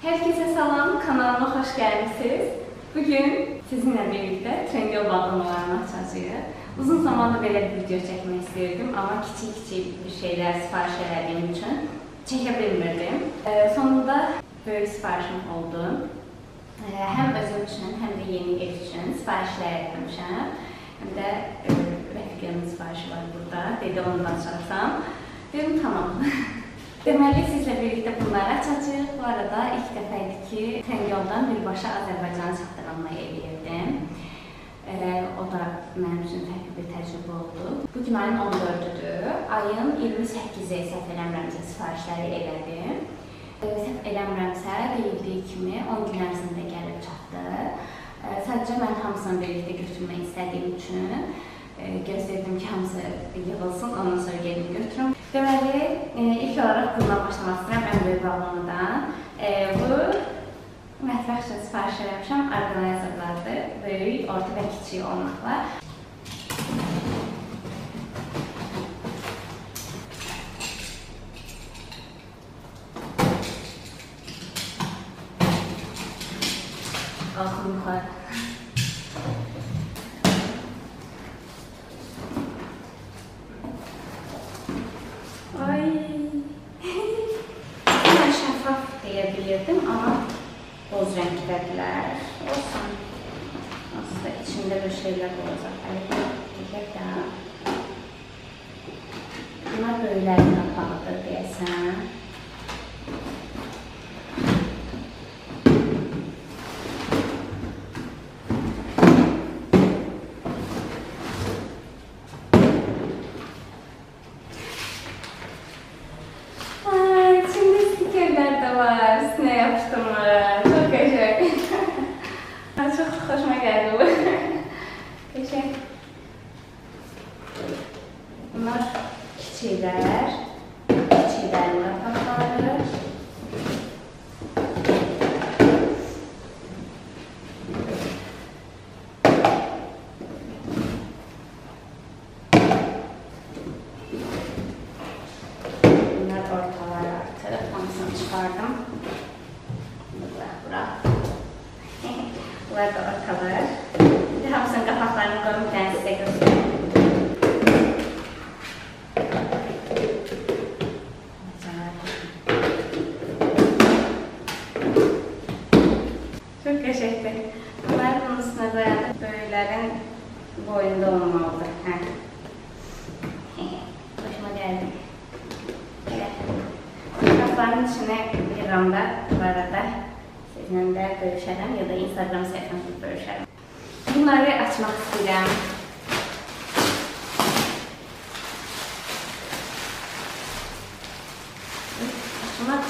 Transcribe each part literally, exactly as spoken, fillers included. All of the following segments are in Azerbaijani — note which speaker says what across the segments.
Speaker 1: Herkese salam, kanalıma hoş gelmişsiniz. Bugün sizinle birlikte Trendyol bağlamalarını açacağız. Uzun zamandır böyle bir video çekmek istiyordum ama küçük küçük bir şeyler sipariş ettiğim için çekebilmirdim. Ee, sonunda böyle siparişim oldu. Ee, hem özüm için hem de yeni ev için siparişler etmişim. Hem de e, Rəfiqəmin siparişi var burada. Dedi ondan çalışsam. Dedim tamam. Deməli, sizlə birlikdə bunları açacağıq. Bu arada ilk dəfə idi ki, Trendyoldan birbaşa Azərbaycana çatdırılma eləyirdim. Ee, o da mənim üçün fərqli bir təcrübə oldu. Bugün ayın on dördüdür. Ayın iyirmi səkkizi səhv eləmirəmsə sifarişləri elədim. Ee, səhv eləmirəmsə deyildiyi kimi on gün ərzində gəlib çatdı. Ee, sadəcə mən hamısını birlikdə götürmək istədiyim üçün e, gözlədim ki, hamısı yığılsın, ondan sonra gelin götürüm. Deməli, e, ilk olaraq bundan başlamaq istəyirəm, ən böyük bağlamadan. E, bu, mətbəx üçün sipariş eləmişəm, orqanizatlardır, böyük, orta və kiçik olmaqla. Qalxın yuxarı. Ay, mən şəffaf deyə bilirdim, amma boz rəngdədirlər. Olsun. Aslında içində bir şeylər olacaq. Deyək də. Bunlar böyüklərin qapağıdır deyəsən. Hoşuma geldi bu. Teşekkür. Bunlar kiçiklər. Kiçiklərin qapaqları. Bunlar ortalar artıq. Hamısını çıxardım. Bırak, bırak. Bunlar da ortalar. Bir hamısının qapaqlarını qoyum, bir dənə sizə göstəreyim. Çox qəşəngdir. Bunları bunun üstünə qoyanda böyüklərin boyunda olmalıdır. Hə. Hoşuma gəldi. Qapaqların içine yığıram da bu arada. Sizinlə də bölüşərəm ya da Instagram səhifəmizdə bölüşərəm. Bunları açmaq istəyirəm. Açmaq.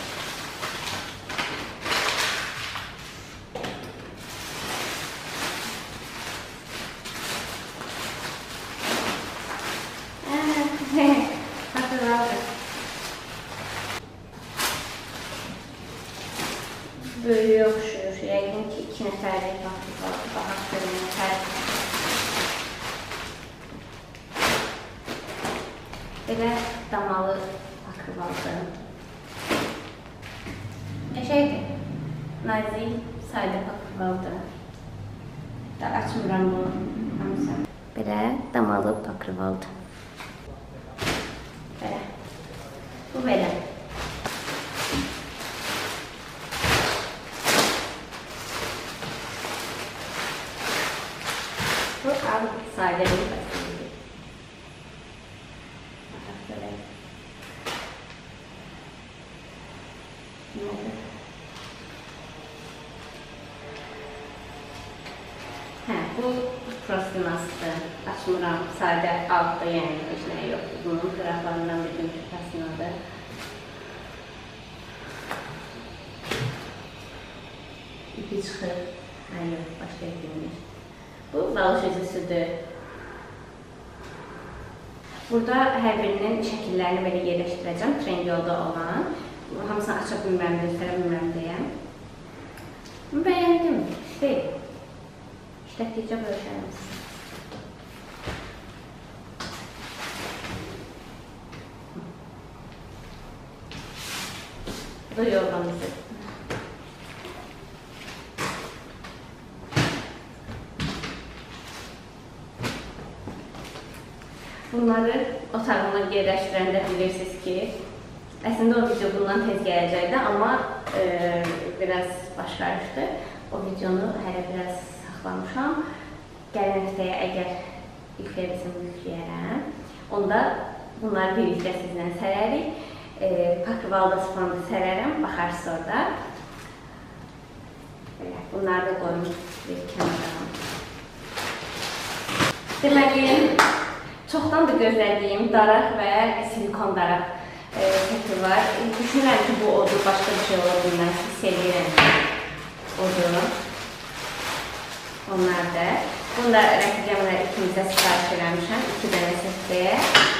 Speaker 1: Hatırladım. Böyüyə oxşuyur. Yəqin ki, iki nəfərlik baxıb baxaq görün nəfər. Belə damalı pakırvaldır. Şeydir, nazik, sadə pakırvaldır. Da açmıram bunu hamısı. Belə damalı pakırvaldır. Belə. Bu belə. Bu abi sadə bir pakırvaldır. Baxaq belə. Hə, bu prostinasıdır. Açmıram, sadə altda, yəni heç nə yoxdur. Bunun qıraqlarından bir gün prostinasıdır. İpi çıxır. Hə, yox, başqa etməyir. Bu balış üzüsüdür. Burada hər birinin şəkillərini belə yerləşdirəcəm, Trendyolda olan. Hamısını aça bilmirəm, göstərə bilmirəm deyə. Bəyəndim, istəyim. İşlətdikcə bölüşərəm siz. Bu da yorğanızdır. Bunları otağıma yerləşdirəndə bilirsiniz ki, əslində o video bundan tez gələcəkdi, amma e, biraz baş qarışdı. O videonu hələ biraz saxlamışam. Gələn həftəyə əgər yükləyə yükləyərəm, onda bunları birlikdə sizlə sərərik. E, Pakrivalda sponda sərərəm, baxarsınız orada. Belə, bunları da qoyum bir kənara. Deməli, çoxdan da gözlədiyim daraq və silikon daraq e, seti var. Düşünürəm ki, bu odur, başqa bir şey ola bilməz. Sevirəm odur. Onlar da. Bunu da rəqəmlə ikimizə sifariş eləmişəm. İki dənə setliyə.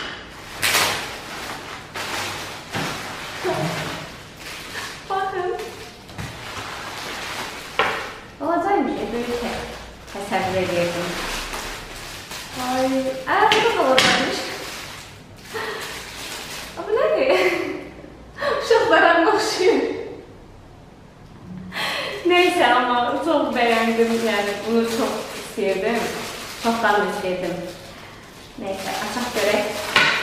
Speaker 1: Baxın. Olacaqmış, böyük təsəvvür edirdim. Ay, aa, bu da olacaqmış. Bu nədir? Uşaqlara qoşuyum. Neyse, amma çox bəyəndim, yəni bunu çox istəyirdim. Çoxdan da istəyirdim. Neyse, açaq görək.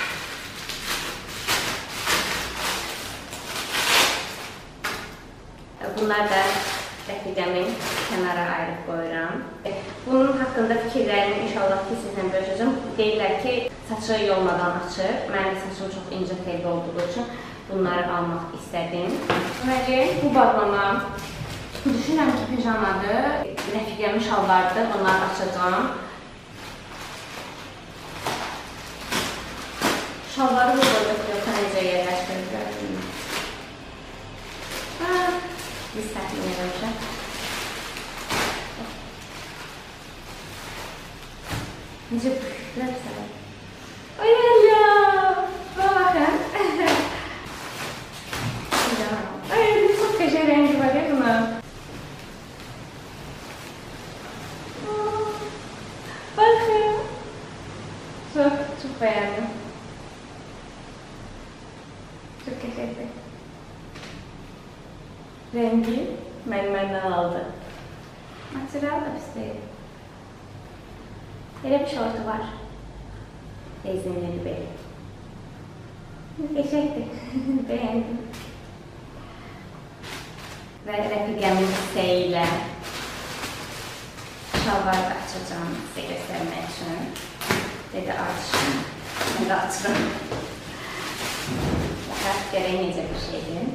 Speaker 1: Bunlar da rəfiqəmin kənara ayırıb qoyuram. Bunun haqqında fikirlərimi inşallah ki, sizlə bölüşəcəm. Deyirlər ki, saçı yolmadan açır. Mənim saçım çox incə telli olduğu üçün bunları almaq istədim. Deməli, bu bağlama düşünürəm ki, pijamadır. Rəfiqəmin şalvarıdır, onları açacağım. Şalvarı bu boyda yoxsa necə yerləşdirirlər? Biz təxmin edəmişəm. Necə püxlər sənə? Ay Allah! Buna baxın. Ay, çox qəşəng rəngi var ya buna. Baxın. Çox, çox bəyəndim. Çox qəşəngdir. Rengi məndən aldı. Material da pis deyil. Elə bir şortu var. Rezinli belə. Qəşəngdir. Bəyəndim. Və rəfiqəmin istəyi ilə şalvarı da açacağım sizə göstərmək üçün. Dedi açın. Mən də açıram. Baxaq görək necə bir şeydir.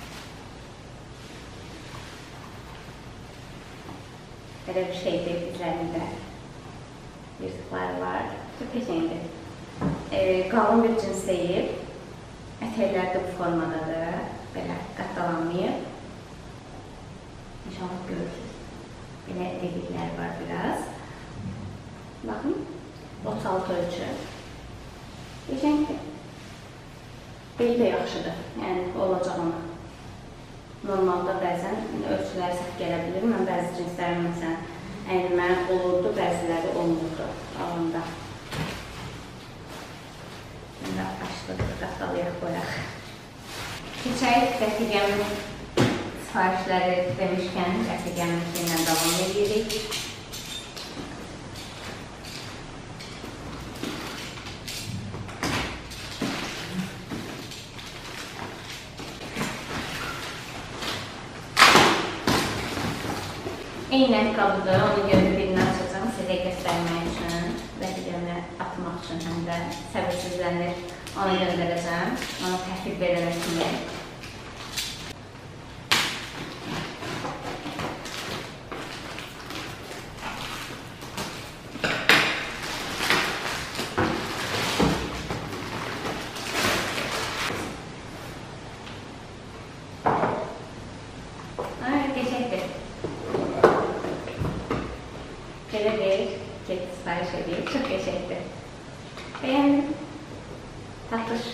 Speaker 1: Belə bir şeydir, bizlərində yırtıqları var. Çox qəşəngdir. E, qalın bir cins deyil. Ətəklər də bu formadadır. Belə qatdalanmayıb. İnşallah görürsünüz. Belə deliklər var biraz. Baxın, otuz altı ölçü. Qəşəngdir. Beli də yaxşıdır. Yəni, olacaq ona. Normalda bəzən ölçüləri səhv gələ bilir. Mən bəzi cinslərim məsələn əynimə olurdu, bəziləri olmurdu alanda. Şimdi açdıq, qatdalayaq qoyaq. Keçək rəfiqəmin sifarişləri demişkən rəfiqəmin ilə davam edirik. Eynək qabıdır, onu görə birini açacağım sizə göstərmək üçün, rəfiqəmlə atmaq üçün həm də səbirsizlənir, ona göndərəcəm, ona təhvil verərək kimi. Belə bir kek sipariş edeyim. Çox qəşəngdir. Bəyəndim. Tatlış.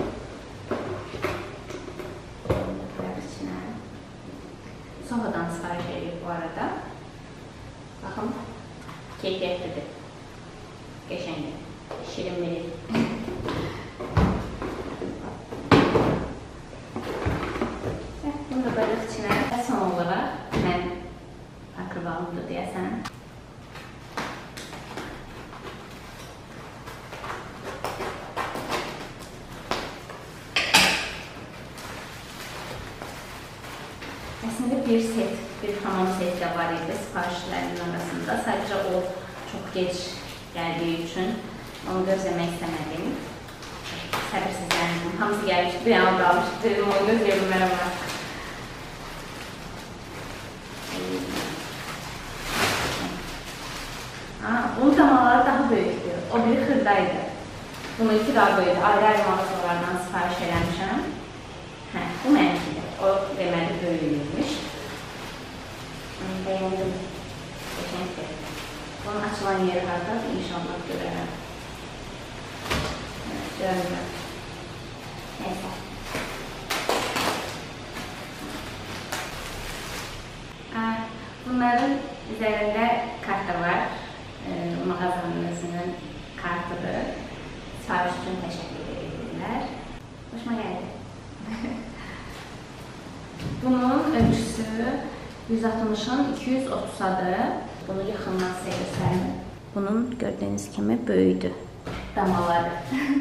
Speaker 1: Koyaq içinə. Sonradan sipariş edeyim bu arada. Baxın. Keyfiyyətlidir. Qəşəngdir. Şirinlidir. Bunu da qoyaq içinə. Son olaraq mən pakrivalımdır deyəsən. Əslində bir set, bir tamam set də var idi sifarişlərin arasında. Sadəcə o çox gec gəldiyi üçün onu gözləmək istəmədim. Səbirsizləndim. Hamısı gəlmişdi, bir yana qalmışdı. Dedim, onu gözləyə bilmərəm var. Bunun tamaları daha böyükdür. O biri xırdaydı. Bunun iki daha böyükdür. Ayrı-ayrı mağazalardan sifariş eləmişəm. Hə, bu mənimkidir. O deməli böyüyülmüş. Bəyəndim. Qəşəngdir. Bunun açılan yeri hardadır? İnşallah görərəm. Evet, görürəm. Neyse. Bunların üzərində karta var. Mağazanın özünün kartıdır. Sifariş üçün təşəkkür edirlər. Hoşuma gəldi. Bunun ölçüsü yüz altmışın iki yüz otuzadır. Bunu yaxından sizə göstərim. Bunun gördüyünüz kimi böyüdü. Damaları.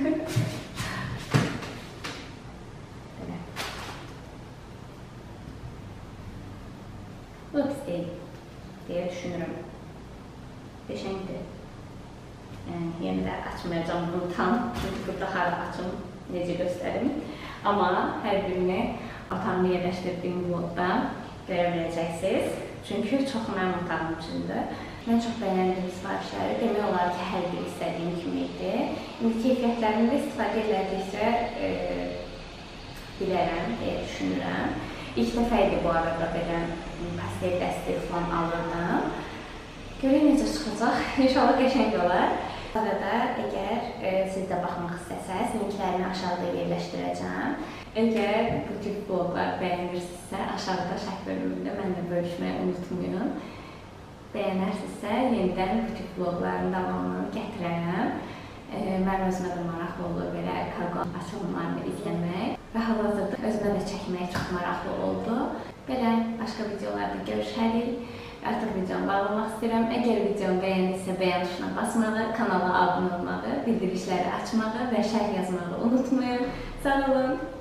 Speaker 1: Bu pis deyil deyə düşünürüm. Qəşəngdir. Yəni, yenə də açmayacağım bunu tam. Çünki burada hara açım, necə göstərim. Amma hər birini otağımı yerləşdirdiyim vlogda görə biləcəksiniz. Çünki çox mənim otağım üçündür. Mən çox bəyəndiyim sifarişləri demək olar ki, hər biri istədiyim kimi idi. İndi keyfiyyətlərində istifadə elədikcə e, bilərəm, deyə düşünürəm. İlk dəfə idi bu arada belə pastel dəsti falan alırdım. Görək necə çıxacaq. İnşallah qəşəng olar. Arada əgər e, siz də baxmaq istəsəz, linklərini aşağıda yerləşdirəcəm. Əgər bu tip vloglar bəyənirsinizsə, aşağıda şərh bölümündə mənlə bölüşməyi unutmayın. Bəyənərsinizsə, yenidən bu tip vlogların davamını gətirərəm. E, mən özümə də maraqlı olur belə kargo açılımlarını izləmək və hal-hazırda özümə də çəkmək çox maraqlı oldu. Belə başqa videolarda görüşərik. Artıq videomu bağlamaq istəyirəm. Əgər videomu bəyənirsə, bəyən tuşuna basmağı, kanala abunə olmağı, bildirişləri açmağı və şərh yazmağı unutmayın. Sağ olun.